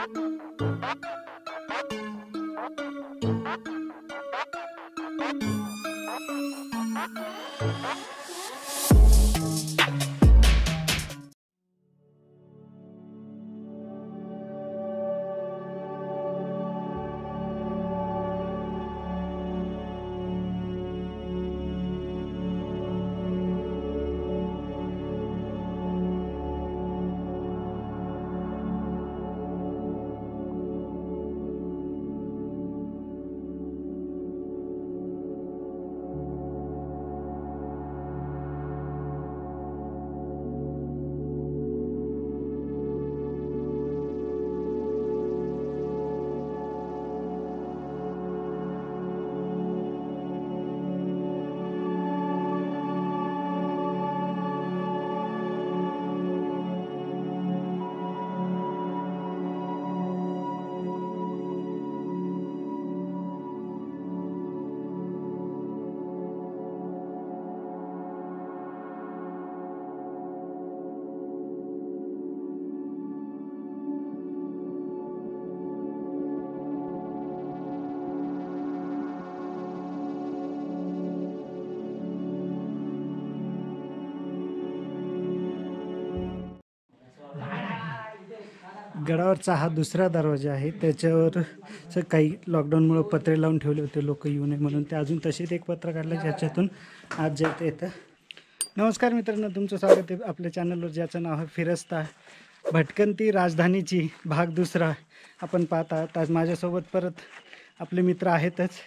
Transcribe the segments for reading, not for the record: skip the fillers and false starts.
गडावरचा हा दुसरा दरवाजा आहे. त्याच्यावर काही लॉकडाऊनमुळे पत्रे लावून ठेवले होते लोक येऊ नये म्हणून. ते अजून तसेच एक पत्र काढलं ज्याच्यातून आज जाता येतं. नमस्कार मित्रांनो, तुमचं स्वागत आहे आपल्या चॅनलवर ज्याचं नाव आहे फिरस्ता भटकंती राजधानीची भाग दुसरा आपण पाहत आहात. आज माझ्यासोबत परत आपले मित्र आहेतच.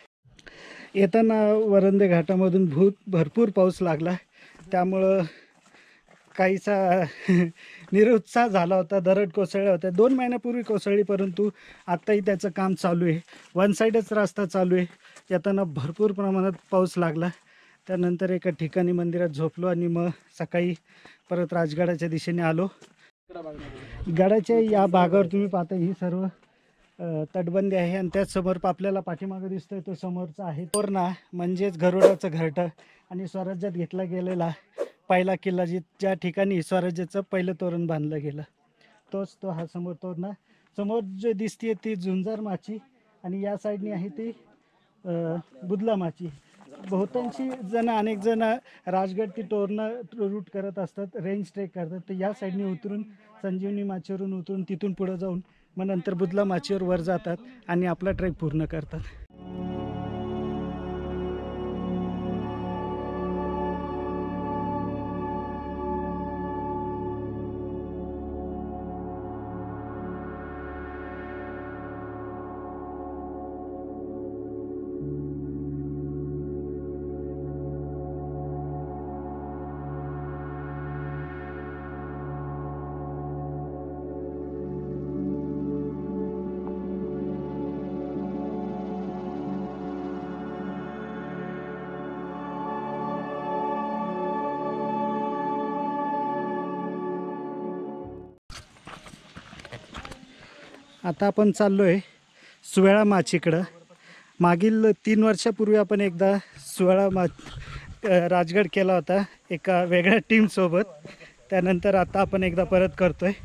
येताना वरंदे घाटामधून भरपूर पाऊस लागला, त्यामुळं काहीसा निरुत्साह झाला होता. दरड कोसळल्या होत्या 2 महिन्यापूर्वी कोसळली, परंतु आत्ताही त्याचं काम चालू आहे. वन साईडच रस्ता चालू आहे. येताना भरपूर प्रमाणात पाऊस लागला. त्यानंतर एका ठिकाणी मंदिरात झोपलो आणि मग सकाळी परत राजगडाच्या दिशेने आलो. गडाच्या या भागावर तुम्ही पाहता ही सर्व तटबंदी आहे आणि त्याचसमोर आपल्याला पाठीमागं दिसतोय तो समोरचा आहे तोरणा, म्हणजेच गरुडाचं घरटं आणि स्वराज्यात घेतला गेलेला पहिला किल्ला, ज्या ठिकाणी स्वराज्याचं पहिलं तोरण बांधलं गेलं, तोच तो हा समोर तोरणा. समोर जे दिसते ती झुंजार माची आणि या साईडनी आहे ती बुदला माची. बहुतांशी जण अनेक जण राजगड ती तोरणं रूट करत असतात, रेंज ट्रेक करतात. तर या साईडनी उतरून संजीवनी माचीवरून उतरून तिथून पुढं जाऊन मग नंतर बुदला माचीवर वर जातात आणि आपला ट्रेक पूर्ण करतात. आता आपण चाललो आहे सुवेळा माचीकडं. मागील 3 वर्षापूर्वी आपण एकदा राजगड केला होता एका वेगळ्या टीमसोबत. त्यानंतर आता आपण एकदा परत करतो आहे.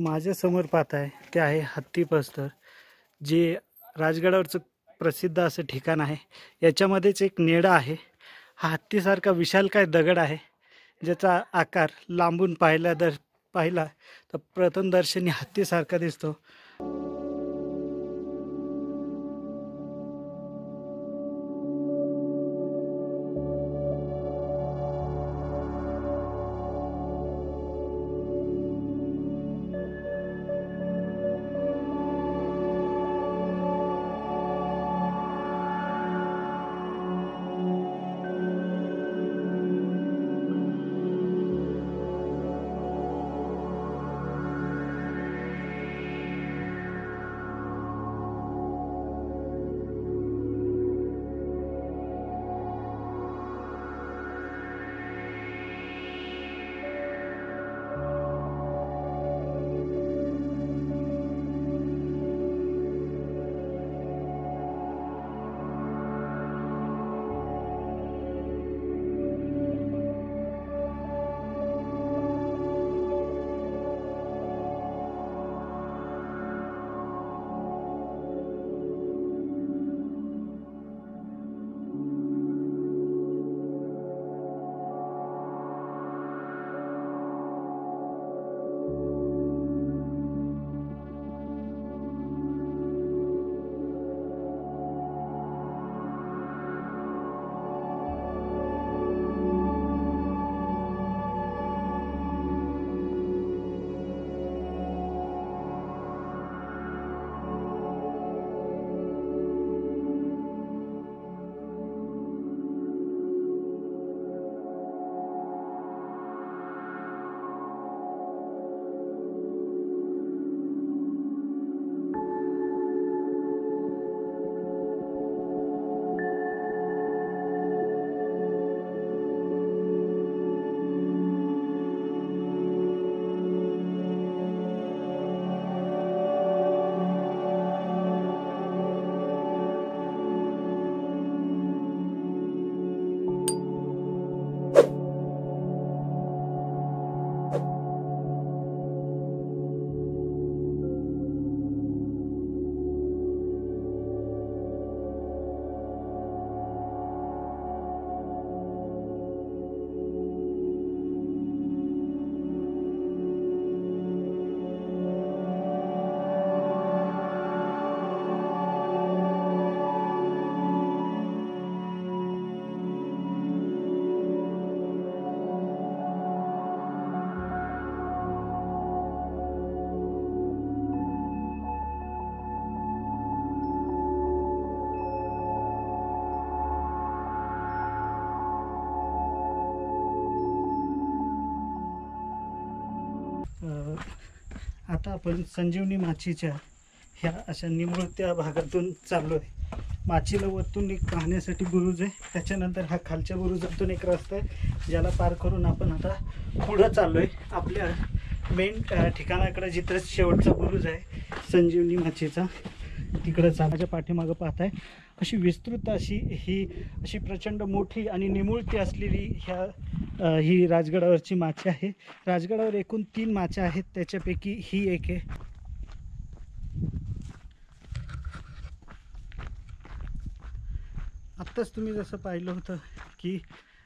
माझ्यासमोर पाहत आहे ते आहे हत्ती पस्तर, जे राजगडावरचं प्रसिद्ध असं ठिकाण आहे. याच्यामध्येच एक नेडा आहे. हा हत्तीसारखा विशालकाय दगड आहे, ज्याचा आकार लांबून पाहिला तर प्रथमदर्शनी हत्तीसारखा दिसतो. आता आपण संजीवनी माचीच्या ह्या अशा निमुळत्या भागातून चाललो आहे. माचीला वरतून एक पाहण्यासाठी बुरुज आहे, त्याच्यानंतर हा खालच्या बुरुजातून एक रस्ता आहे ज्याला पार करून आपण आता पुढं चाललो आहे आपल्या मेन ठिकाणाकडे, जिथं शेवटचा बुरुज आहे संजीवनी माचीचा. तिकडं चालायच्या पाठीमागं पाहताय अशी विस्तृत अशी प्रचंड मोठी आणि निमुळती असलेली ही राजगडावरची माची आहे. राजगडावर एकूण 3 माच्या आहेत, त्याच्यापैकी ही एक आहे. आत्ताच तुम्ही जसं पाहिलं होतं की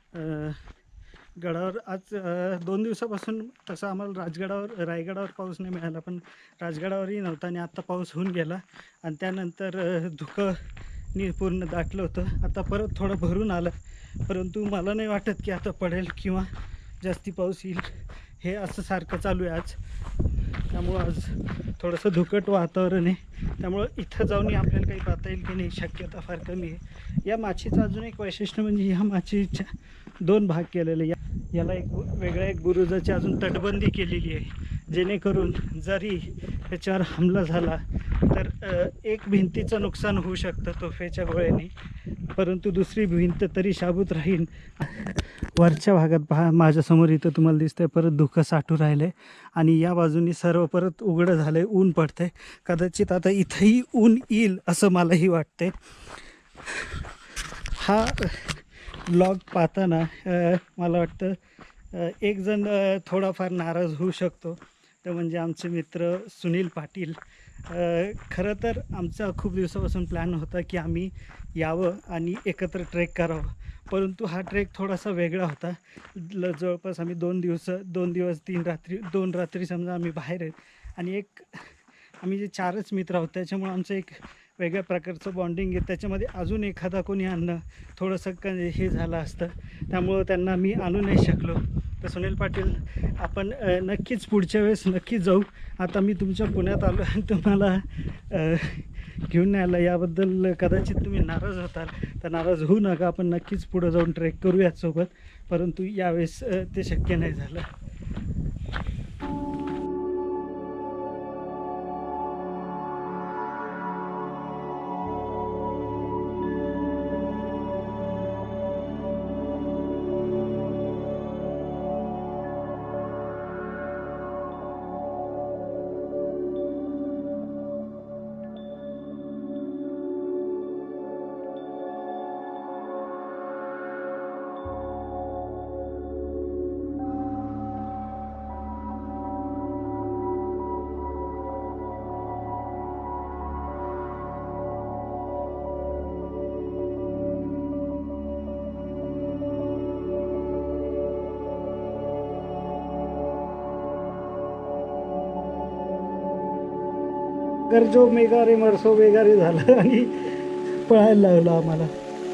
गडावर आज 2 दिवसापासून तसं आम्हाला रायगडावर पाऊस नाही मिळाला, पण राजगडावरही नव्हता आणि आत्ता पाऊस होऊन गेला आणि त्यानंतर धुकंनी पूर्ण दाटलं होतं. आता परत थोडं भरून आलं, परंतु मला नाही वाटत की आता पडेल किंवा जास्ती पाऊस येईल. हे असं सारखं चालू आहे आज, त्यामुळं आज थोडंसं धुकट वातावरण आहे. त्यामुळं इथं जाऊन आपल्याला काही पाहता येईल की नाही शक्यता फार कमी आहे. या माचीचं अजून एक वैशिष्ट्य म्हणजे ह्या माचीच्या 2 भाग केलेले. याला एक बुरुजाची अजून तटबंदी केलेली आहे, जेणेकरून जरी ह्याच्यावर हमला झाला तर एक भिंतीचं नुकसान होऊ शकतं तोफेच्या गोळ्याने, परंतु दुसरी भिंत तरी शाबूत राहील. वरच्या भागात पहा, माझ्यासमोर इथं तुम्हाला दिसतंय परत धुकं साठू राहिलं आहे आणि या बाजूनी सर्व परत उघडं झालं आहे, ऊन पडतं आहे. कदाचित आता इथंही ऊन येईल असं मलाही वाटतंय. हा ब्लॉग पाहताना मला वाटतं एक जण थोडाफार नाराज होऊ शकतो, ते म्हणजे आमचे मित्र सुनील पाटील. खरं तर आमचा खूप दिवसापासून प्लॅन होता की आम्ही यावं आणि एकत्र ट्रेक करावं, परंतु हा ट्रेक थोडासा वेगळा होता. जवळपास आम्ही 2 दिवस 2 रात्री समजा आम्ही बाहेर आहेत आणि आम्ही जे 4च मित्र आहोत, त्याच्यामुळे आमचं एक वेगळ्या प्रकारचं बॉन्डिंग आहे. त्याच्यामध्ये अजून एखादा कोणी आणणं थोडंसं हे झालं असतं, त्यामुळं त्यांना मी आणू नाही शकलो. तर सुनील पाटील, आपण नक्कीच पुढच्या वेळेस नक्कीच जाऊ. आता मी तुमच्या पुण्यात आलो आणि तुम्हाला घेऊन नाही आलं, याबद्दल कदाचित तुम्ही नाराज होताल. तर नाराज होऊ नका, आपण नक्कीच पुढं जाऊन ट्रेक करूयात सोबत, परंतु यावेळेस ते शक्य नाही झालं. गरजो मेगारे मरसो वेगारे झालं आणि पळायला लागलं आम्हाला.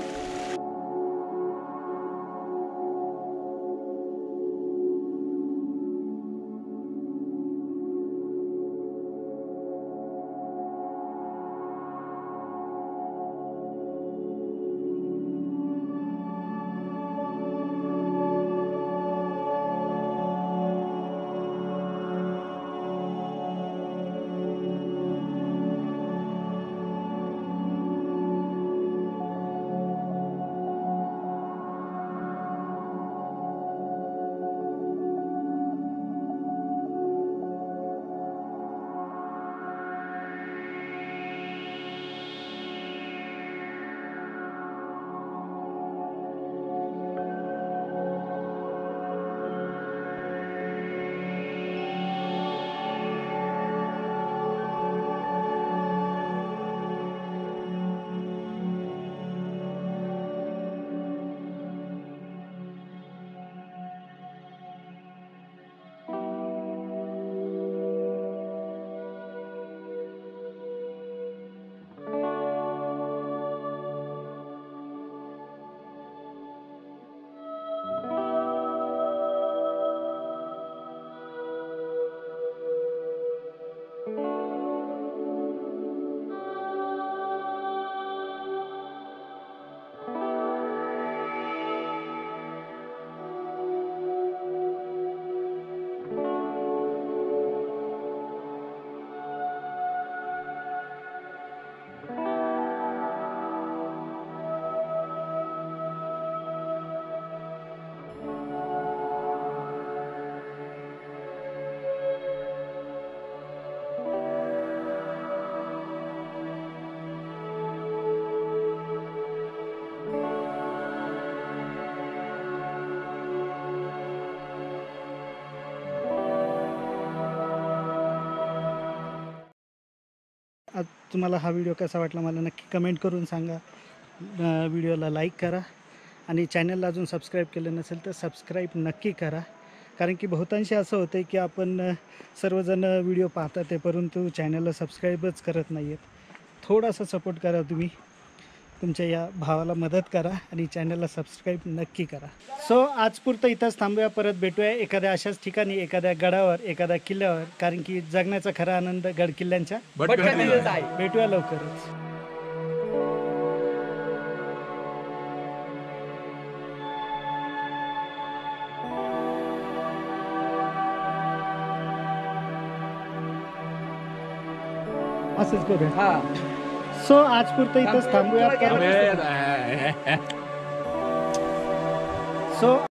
आज तुम्हाला हा व्हिडिओ कसा वाटला मला नक्की कमेंट करून सांगा. व्हिडिओला लाईक करा आणि चॅनलला अजून सबस्क्राईब केलं नसेल तर सबस्क्राईब नक्की करा. कारण की बहुतांशी असं होतं आहे की आपण सर्वजण व्हिडिओ पाहतात आहे, परंतु चॅनलला सबस्क्राईबच करत नाही आहेत. थोडासा सपोर्ट करा तुम्ही, तुमच्या या भावाला मदत करा आणि चॅनलला सबस्क्राईब नक्की करा. सो आज पुरतं इथंच थांबूया, परत भेटूया एखाद्या अशाच ठिकाणी, एखाद्या गडावर, एखाद्या किल्ल्यावर. कारण की जगण्याचा खरा आनंद गड किल्ल्यांच्या भेटूया लवकरच. असंच करूया. सो आज पुरतं इथंच थांबूया. सो